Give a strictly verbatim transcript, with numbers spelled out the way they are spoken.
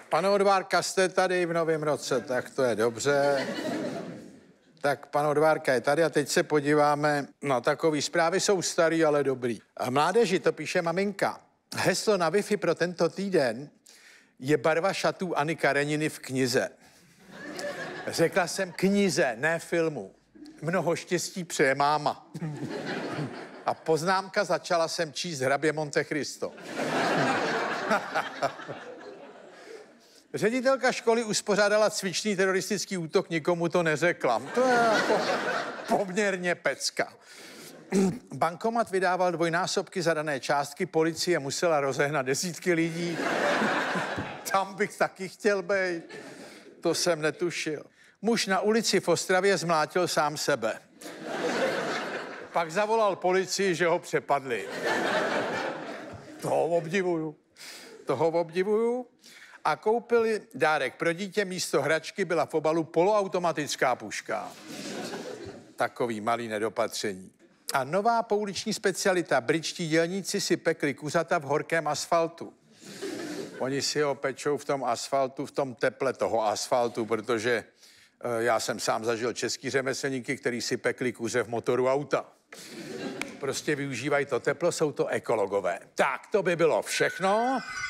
Pane Odvárka, jste tady v novém roce, tak to je dobře. Tak pan Odvárka je tady a teď se podíváme. No, takový zprávy jsou starý, ale dobrý. A mládeži, to píše maminka. Heslo na Wi-Fi pro tento týden je barva šatů Anny Kareniny v knize. Řekla jsem knize, ne filmu. Mnoho štěstí přeje máma. A poznámka, začala jsem číst Hrabě Monte Cristo. Ředitelka školy uspořádala cvičný teroristický útok, nikomu to neřekla. To je jako poměrně pecka. Bankomat vydával dvojnásobky za dané částky, policie musela rozehnat desítky lidí. Tam bych taky chtěl být. To jsem netušil. Muž na ulici v Ostravě zmlátil sám sebe. Pak zavolal policii, že ho přepadli. Toho obdivuju. Toho obdivuju. A koupili dárek pro dítě, místo hračky byla v obalu poloautomatická puška. Takový malý nedopatření. A nová pouliční specialita. Britští dělníci si pekli kuřata v horkém asfaltu. Oni si ho pečou v tom asfaltu, v tom teple toho asfaltu, protože e, já jsem sám zažil český řemeslníky, který si pekli kuře v motoru auta. Prostě využívají to teplo, jsou to ekologové. Tak, to by bylo všechno.